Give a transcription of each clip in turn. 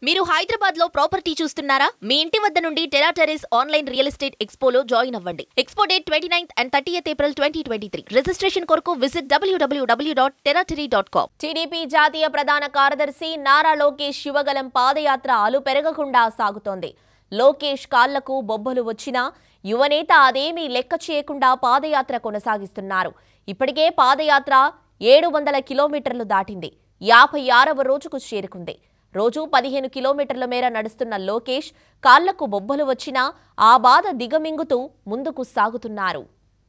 మీరు హైదరాబాద్ లో ప్రాపర్టీ చూస్తున్నారా? మీ ఇంటి వద్ద నుండి టెరాటెరీస్ ఆన్లైన్ రియల్ ఎస్టేట్ ఎక్స్పోలో జాయిన్ అవ్వండి. Expo date 29th and 30th April 2023. Registration కొరకు విజిట్ www.terraterry.com. టీడీపీ జాతీయ ప్రధాన కార్యదర్శి నారా లోకేష్ యువగలం పాదయాత్ర అలు పెరగకుండా సాగుతోంది. లోకేష్ కాళ్లకు బొబ్బలు వచ్చినా యువనేత అదేమీ లెక్క చేయకుండా పాదయాత్ర కొనసాగిస్తున్నారు. ఇప్పటికే పాదయాత్ర 700 కిలోమీటర్లు దాటింది. 56వ రోజుకు చేరుకుంది. రోజు 15 కిలోమీటర్ల మేర నడుస్తున్న లోకేష్ కాళ్లకు బొబ్బలు వచ్చినా ఆ బాధ దిగమింగుతూ ముందుకు సాగుతున్నారు.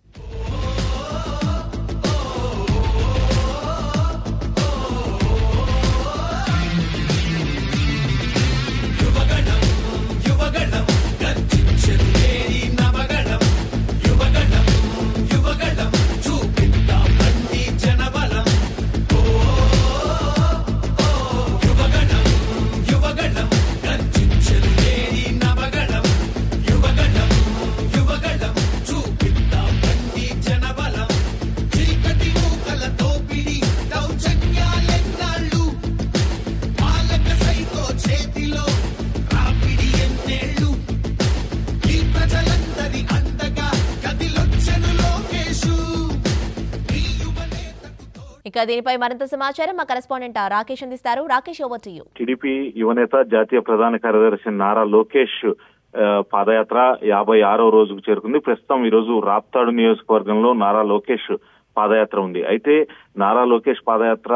ఇక దీనిపై మరింత సమాచారం మా కరెస్పాండెంట్ రాకేష్ అందిస్తారు. Rakesh, over to you. TDP యువనేత జాతీయ ప్రధాన కార్యదర్శి నారా లోకేష్ పాదయాత్ర 56వ రోజుకు చేరుకుంది. ప్రస్తుతం ఈ రోజు రాప్తాడు నియోజకవర్గంలో నారా లోకేష్ పాదయాత్ర ఉంది. అయితే నారా లోకేష్ పాదయాత్ర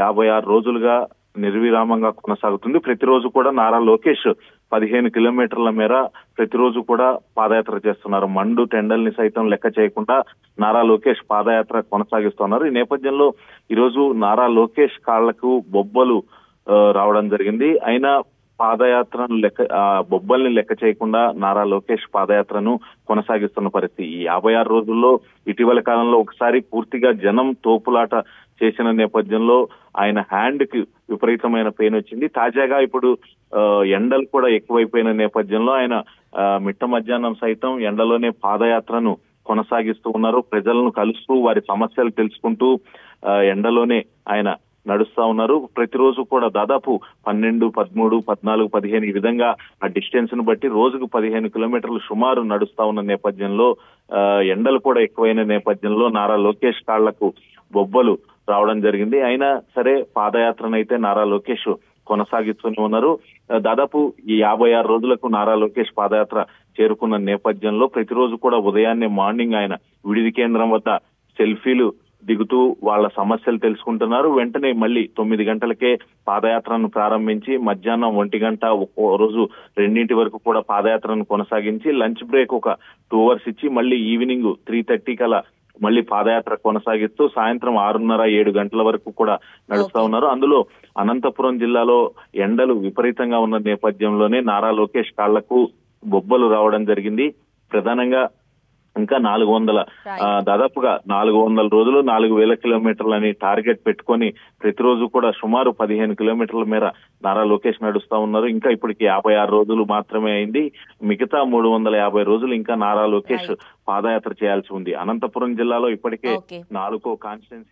56 రోజులుగా నిర్విరామంగా కొనసాగుతుంది. ప్రతిరోజు కూడా నారా లోకేష్ 15 కిలోమీటర్ల మేర ప్రతిరోజు కూడా పాదయాత్ర చేస్తున్నారు. మండు టెండల్ని సైతం లెక్క చేయకుండా నారా లోకేష్ పాదయాత్ర కొనసాగిస్తున్నారు. ఈ నేపథ్యంలో ఈరోజు నారా లోకేష్ కాళ్లకు బొబ్బలు రావడం జరిగింది. అయినా పాదయాత్రను బొబ్బల్ని లెక్క చేయకుండా నారా లోకేష్ పాదయాత్రను కొనసాగిస్తున్న పరిస్థితి. ఈ 56 రోజుల్లో ఇటీవల కాలంలో ఒకసారి పూర్తిగా జనం తోపులాట చేసిన నేపథ్యంలో ఆయన హ్యాండ్ కి విపరీతమైన పెయిన్ వచ్చింది. తాజాగా ఇప్పుడు ఎండలు కూడా ఎక్కువైపోయిన నేపథ్యంలో ఆయన మిట్ట మధ్యాహ్నం సైతం ఎండలోనే పాదయాత్రను కొనసాగిస్తూ ఉన్నారు. ప్రజలను కలుస్తూ వారి సమస్యలు తెలుసుకుంటూ ఎండలోనే ఆయన నడుస్తా ఉన్నారు. ప్రతిరోజు కూడా దాదాపు 12, 13, 14, 15 ఈ విధంగా ఆ డిస్టెన్స్ ను బట్టి రోజుకు 15 కిలోమీటర్లు సుమారు నడుస్తా ఉన్న నేపథ్యంలో ఎండలు కూడా ఎక్కువైన నేపథ్యంలో నారా లోకేష్ కాళ్లకు బొబ్బలు రావడం జరిగింది. అయినా సరే పాదయాత్రనైతే నారా లోకేష్ కొనసాగిస్తూనే ఉన్నారు. దాదాపు ఈ 56 రోజులకు నారా లోకేష్ పాదయాత్ర చేరుకున్న నేపథ్యంలో ప్రతిరోజు కూడా ఉదయాన్నే మార్నింగ్ ఆయన విడిది కేంద్రం వద్ద సెల్ఫీలు దిగుతూ వాళ్ళ సమస్యలు తెలుసుకుంటున్నారు. వెంటనే మళ్ళీ 9 గంటలకే పాదయాత్రను ప్రారంభించి మధ్యాహ్నం 1 గంట ఒక్కో రోజు 2 వరకు కూడా పాదయాత్రను కొనసాగించి లంచ్ బ్రేక్ ఒక 2 hours ఇచ్చి మళ్ళీ ఈవినింగ్ 3:30 కల్లా మళ్ళీ పాదయాత్ర కొనసాగిస్తూ సాయంత్రం 6:30, 7 గంటల వరకు కూడా నడుస్తా ఉన్నారు. అందులో అనంతపురం జిల్లాలో ఎండలు విపరీతంగా ఉన్న నేపథ్యంలోనే నారా లోకేష్ కాళ్లకు బొబ్బలు రావడం జరిగింది. ప్రధానంగా ఇంకా 400 దాదాపుగా 400 రోజులు 4000 కిలోమీటర్లని టార్గెట్ పెట్టుకొని ప్రతిరోజు కూడా సుమారు 15 కిలోమీటర్ల మేర నారా లోకేష్ నడుస్తా ఉన్నారు. ఇంకా ఇప్పటికి 56 రోజులు మాత్రమే అయింది. మిగతా 350 రోజులు ఇంకా నారా లోకేష్ పాదయాత్ర చేయాల్సి ఉంది. అనంతపురం జిల్లాలో ఇప్పటికే 4 కాన్స్టిట్యున్సీ